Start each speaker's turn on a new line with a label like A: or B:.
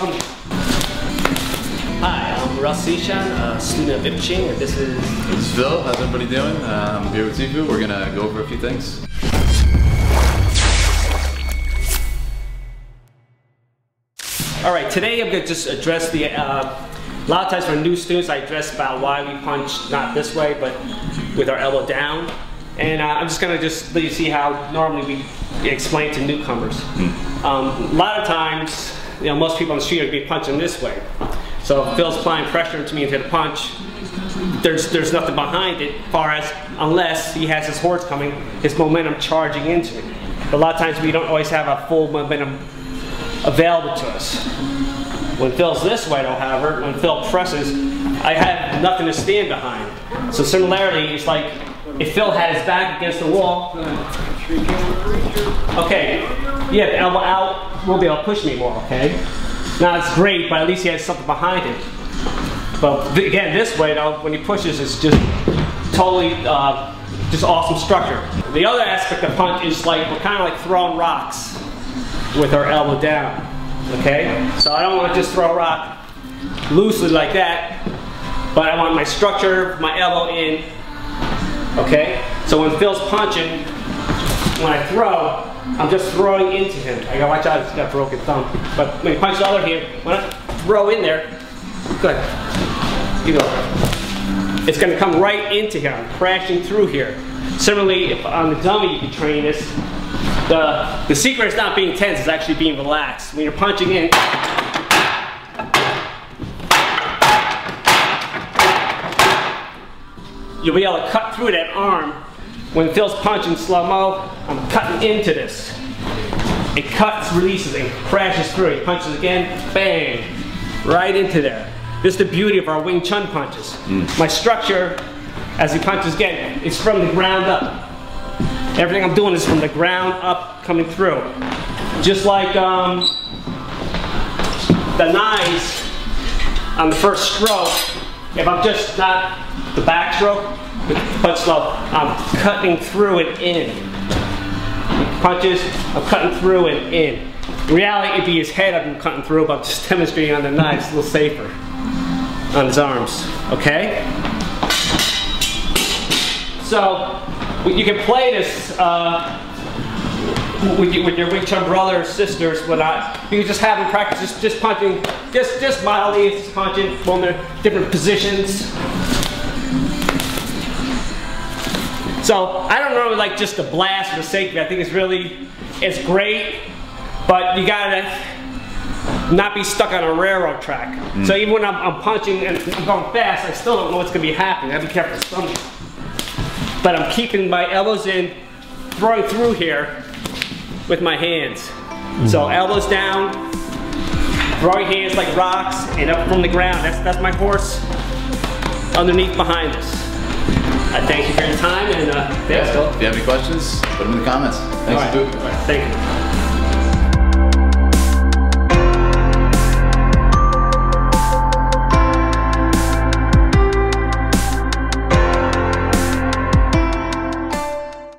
A: stomach. Hi, I'm Russ Sishan, a student of Ipching, and this is
B: Phil. How's everybody doing? I'm here with Zifu. We're gonna go over a few things.
A: All right, today I'm gonna just address the, a lot of times for new students, I address about why we punch not this way, but with our elbow down. And I'm just gonna let you see how normally we explain to newcomers. A lot of times, you know, most people on the street are gonna be punching this way. So if Phil's applying pressure into me into the punch, there's nothing behind it, unless he has his horse coming, his momentum charging into me. But a lot of times we don't always have a full momentum available to us. When Phil's this way though, however, when Phil presses, I have nothing to stand behind. So similarly, it's like if Phil had his back against the wall, okay, yeah, the elbow out will be able to push me more, okay? Now it's great, but at least he has something behind him. But again, this way though, when he pushes, it's just totally, just awesome structure. The other aspect of punch is like, we're kind of like throwing rocks with our elbow down, okay? So I don't want to just throw a rock loosely like that, but I want my structure, my elbow in, okay? So when Phil's punching, when I throw, I'm just throwing into him. I gotta watch out, he's got a broken thumb. But when he punches the other hand, when I throw in there, good, you go. It's gonna come right into him, crashing through here. Similarly, if on the dummy you can train this, the secret is not being tense, it's actually being relaxed. When you're punching in, you'll be able to cut through that arm. When Phil's punching slow-mo, I'm cutting into this. It cuts, releases, and crashes through. He punches again, bang, right into there. This is the beauty of our Wing Chun punches. My structure, as he punches again, is from the ground up. Everything I'm doing is from the ground up, coming through. Just like the knives on the first stroke, if I'm just not the back stroke, with punch slow, I'm cutting through and in. Punches, I'm cutting through and in. In reality, it'd be his head I've been cutting through, but I'm just demonstrating on the knives, a little safer on his arms, okay? So, you can play this with your Wing Chun brothers, sisters, whatnot. You can just have them practice just punching, just mildly, just punching when they're different positions. So I don't really like just the blast for the sake of it. I think it's great, but you gotta not be stuck on a railroad track. So even when I'm punching and I'm going fast, I still don't know what's gonna be happening. I have to be careful with stomach. But I'm keeping my elbows in, throwing through here with my hands. So elbows down, throwing hands like rocks, and up from the ground. That's my horse underneath behind us. I thank you for your time, and thanks, Phil.
B: If you have any questions, put them in the comments. Thanks,
A: All right. Thank you.